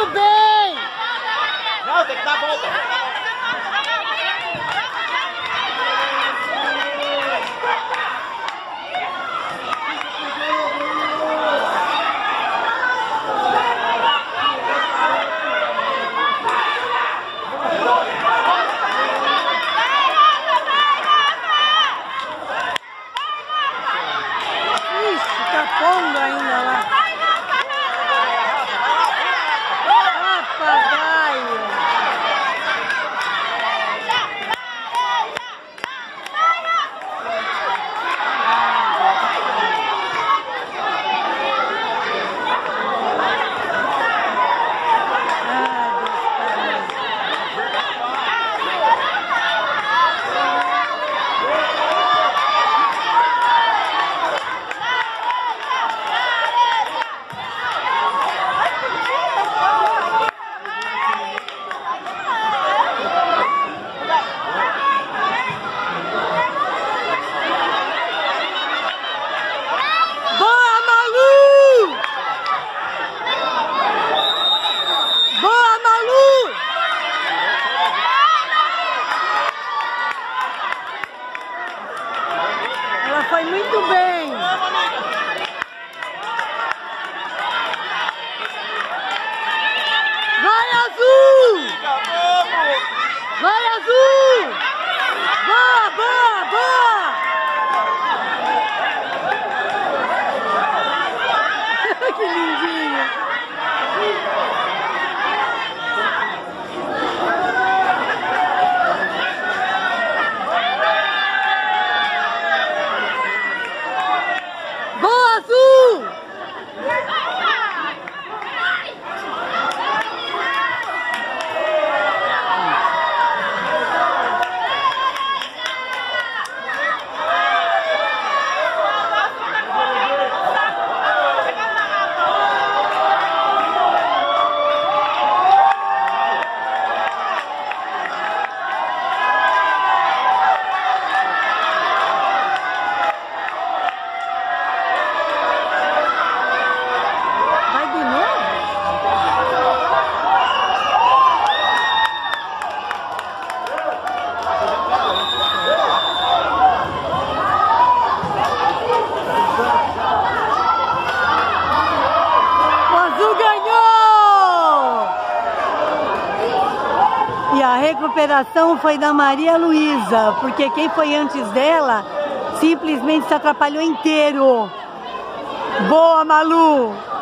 muito bem! Não, tem que dar a volta. Ixi, tá pondo ainda lá. Papagaio. Foi muito bem. Vai, Azul! Vai, Azul! Boa, boa, boa! Que lindinho! Boa, Azul! E a recuperação foi da Maria Luísa, porque quem foi antes dela simplesmente se atrapalhou inteiro. Boa, Malu!